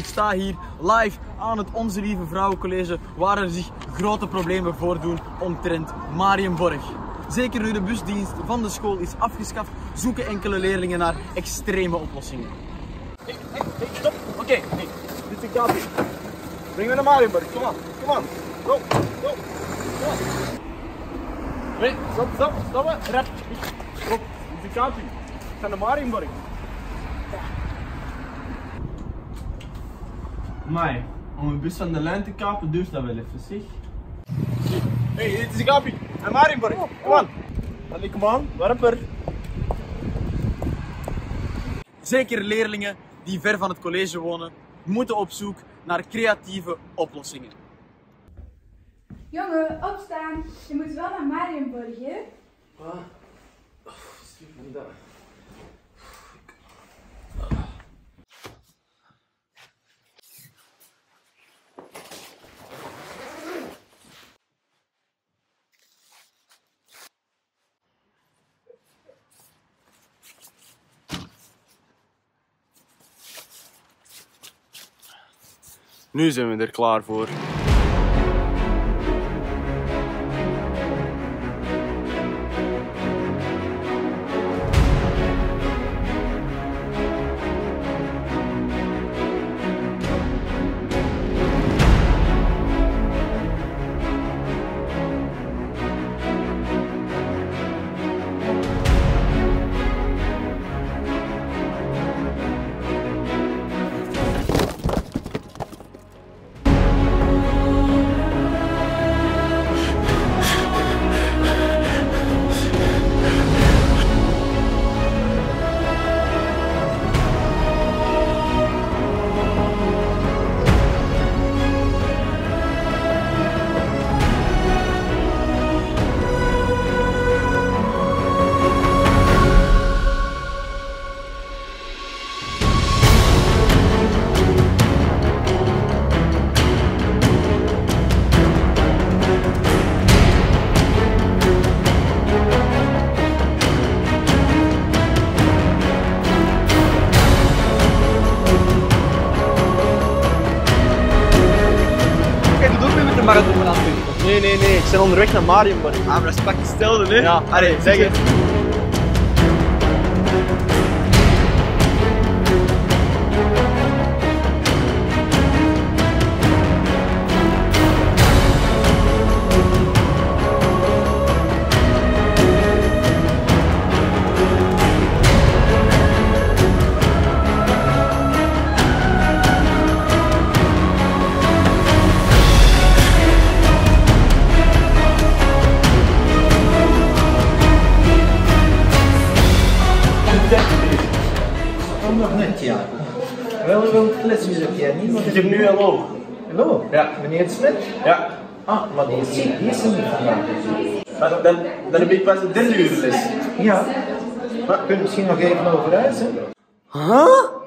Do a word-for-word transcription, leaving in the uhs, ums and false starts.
sta hier live aan het Onze Lieve Vrouwencollege waar er zich grote problemen voordoen omtrent Mariënborgh. Zeker nu de busdienst van de school is afgeschaft, zoeken enkele leerlingen naar extreme oplossingen. Hey, hey, hey, stop! Oké, okay, hey, dit is een kaapje. Breng me naar Mariënborgh, kom aan, kom aan. Go, go, kom aan. Nee, stop, stop, stoppen, rap. Stop, dit is een kaapje. Ik ga naar Mariënborgh. Amai, om een bus van de lijn te kapen duurt dat wel even, zeg. Hé, hey, dit is een kaapje. Naar Mariënborgh, kom aan. Allee, kom aan, warper. Zeker leerlingen die ver van het college wonen, moeten op zoek naar creatieve oplossingen. Jongen, opstaan. Je moet wel naar Mariënborgh, hè? Ah, oh, schiet me dat. Nu zijn we er klaar voor. Marathon aan het doen. Nee, nee, nee, ik ben onderweg naar Mariënborgh. Ah, maar dat is pak stelde, hè? Ja, allee, zeg het. Kom nog net, ja. Wel, welke lesjes heb jij niet? Ik heb nu hallo. Hallo? Ja. Meneer Smit? Ja. Ah, maar die is, die is er niet vandaag. Maar dan, dan heb ik pas de derde uur les. Ja. Maar je kunt misschien nog even over huis, hè? Huh?